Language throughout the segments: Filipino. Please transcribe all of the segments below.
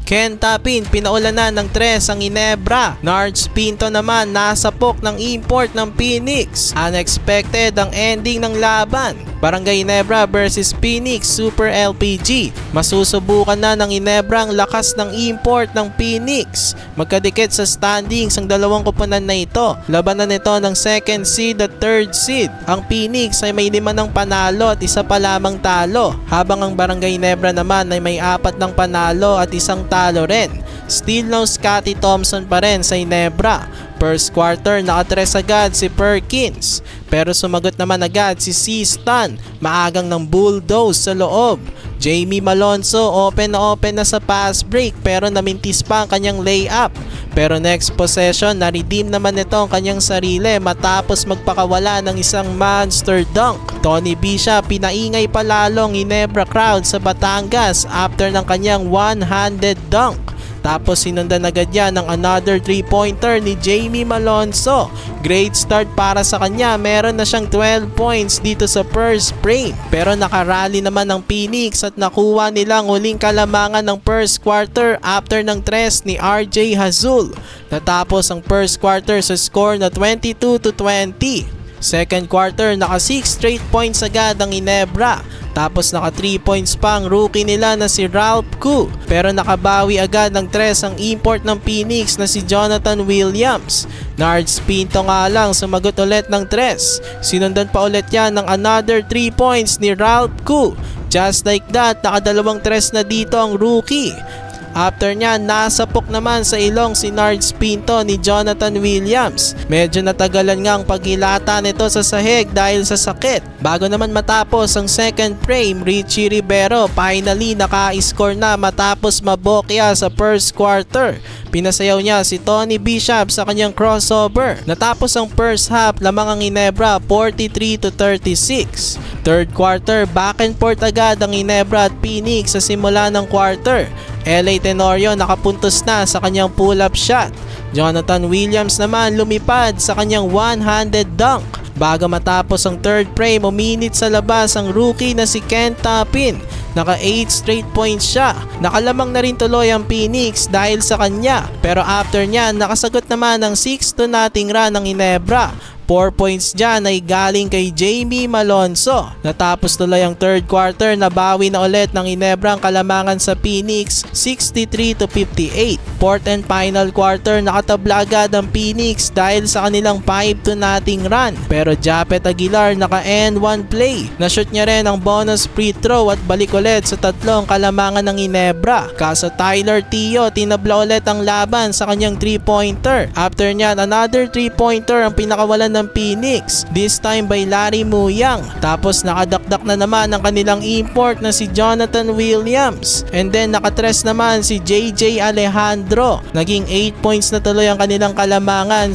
Ken Tapin pinaulanan ng 3 ang Ginebra. Nards Pinto naman nasapok ng import ng Phoenix. Unexpected ang ending ng laban. Barangay Ginebra versus Phoenix Super LPG. Masusubukan na ng Ginebra ang lakas ng import ng Phoenix. Magkadikit sa standings ang dalawang koponan na ito. Labanan nito ng 2nd seed at 3rd seed. Ang Phoenix ay may 5 ng panalo at 1 pa lamang talo. Habang ang Barangay Ginebra naman ay may 4 ng panalo at 1 talo rin. Still no Scotty Thompson pa rin sa Ginebra. First quarter naka-3 agad si Perkins, pero sumagot naman agad si C-Stan. Maagang ng bulldoze sa loob. Jamie Malonzo open na sa pass break pero namintis pa ang kanyang layup. Pero next possession na-redeem naman ito ang kanyang sarili matapos magpakawala ng isang monster dunk. Tony Bishop pinaingay pa lalong Ginebra crowd sa Batangas after ng kanyang one-handed dunk. Tapos sinundan agad yan ng another 3-pointer ni Jamie Malonzo. Great start para sa kanya. Meron na siyang 12 points dito sa first frame. Pero nakarally naman ng Phoenix at nakuha nilang huling kalamangan ng first quarter after ng 3 ni RJ Hazul. Natapos ang first quarter sa score na 22-20. Second quarter naka 6 straight points agad ang Ginebra. Tapos naka 3 points pa ang rookie nila na si Ralph Koo. Pero nakabawi agad ng 3 ang import ng Phoenix na si Jonathan Williams. Nards Pinto nga lang sumagot ulit ng 3. Sinundan pa ulit yan ng another 3 points ni Ralph Koo. Just like that, nakadalawang 3 na dito ang rookie. After niya, nasapok naman sa ilong si Nards Pinto ni Jonathan Williams. Medyo natagalan nga ang paghilata nito sa sahig dahil sa sakit. Bago naman matapos ang second frame, Richie Rivero finally naka-score na matapos mabokya sa first quarter. Pinasayaw niya si Tony Bishop sa kanyang crossover. Natapos ang first half, lamang ang Ginebra 43-36. Third quarter, back and forth agad ang Ginebra at Phoenix sa simula ng quarter. LA Tenorio nakapuntos na sa kanyang pull-up shot. Jonathan Williams naman lumipad sa kanyang one-handed dunk. Bago matapos ang third frame, uminit sa labas ang rookie na si Ken Tapin. Naka 8 straight points siya. Nakalamang na rin tuloy ang Phoenix dahil sa kanya. Pero after niya, nakasagot naman ng 6-0 run ng Ginebra. 4 points dyan ay galing kay Jamie Malonzo. Natapos tuloy ang third quarter, nabawi na ulit ng Ginebra ang kalamangan sa Phoenix 63-58. Fourth and final quarter, nakatabla agad ang Phoenix dahil sa kanilang 5-0 run. Pero Japet Aguilar naka-end one play. Na-shoot niya rin ang bonus free throw at balik ulit sa tatlong kalamangan ng Ginebra. Kaso Tyler Tio tinabla ulit ang laban sa kanyang 3-pointer. After niyan, another 3-pointer ang pinakawalan ng Phoenix, this time by Larry Muyang. Tapos nakadakdak na naman ang kanilang import na si Jonathan Williams. And then nakatres naman si JJ Alejandro. Naging 8 points na tuloy ang kanilang kalamangan,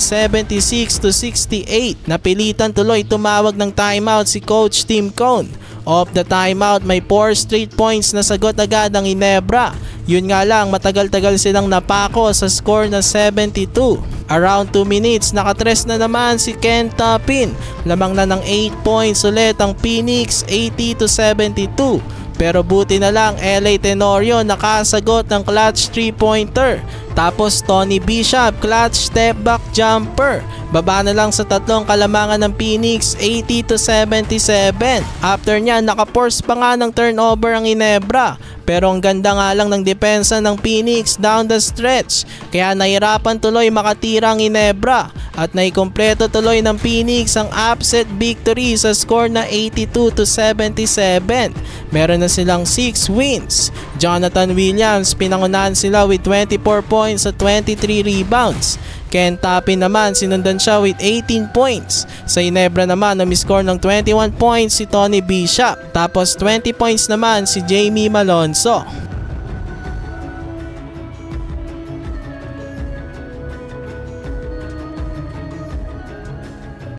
76-68. Napilitan tuloy tumawag ng timeout si Coach Tim Cone. Off the timeout, may 4 straight points na sagot agad ang Ginebra. Yun nga lang, matagal-tagal silang napako sa score na 72. Around 2 minutes, nakatres na naman si Ken Tapin. Lamang na ng 8 points ulit ang Phoenix, 80-72. Pero buti na lang, LA Tenorio nakasagot ng clutch 3-pointer. Tapos Tony Bishop, clutch step back jumper. Baba na lang sa tatlong kalamangan ng Phoenix, 80-77. After niya, nakaforce pa nga ng turnover ang Ginebra. Pero ang ganda nga lang ng depensa ng Phoenix down the stretch. Kaya nahirapan tuloy makatira ang Ginebra. At naikumpleto tuloy ng Phoenix ang upset victory sa score na 82-77. Meron na silang 6 wins. Jonathan Williams, pinangunahan sila with 24 points at 23 rebounds. Ken Tapin naman, sinundan siya with 18 points. Sa Ginebra naman, namiscore ng 21 points si Tony Bishop. Tapos 20 points naman si Jamie Malonzo.